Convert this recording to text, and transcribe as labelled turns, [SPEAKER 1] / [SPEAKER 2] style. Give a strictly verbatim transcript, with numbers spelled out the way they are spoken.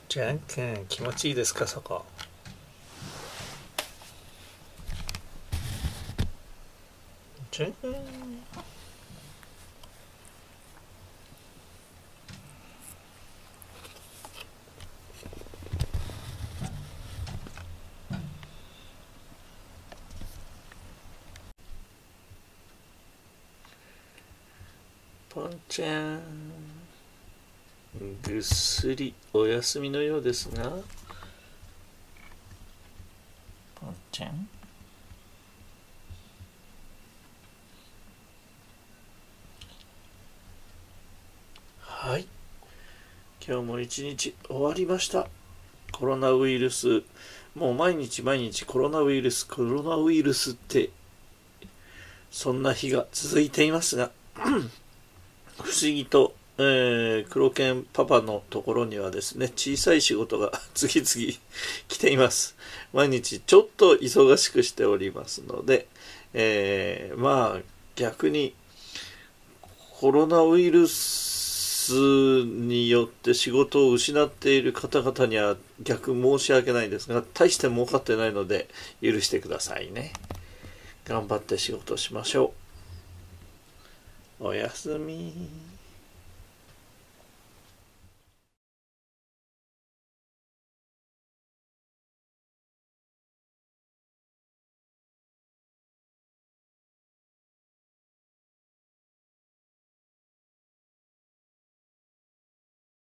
[SPEAKER 1] じゃんけん気持ちいいですか、そこ。じゃんけん。ポンちゃん、ぐっすりお休みのようですが。ポンちゃん、はい、今日も一日終わりました。コロナウイルス、もう毎日毎日コロナウイルスコロナウイルスってそんな日が続いていますが不思議と、えー、黒犬パパのところにはですね、小さい仕事が次々来ています。毎日ちょっと忙しくしておりますので、えー、まあ逆にコロナウイルスによって仕事を失っている方々には逆申し訳ないですが、大して儲かってないので許してくださいね。頑張って仕事しましょう。おやすみ。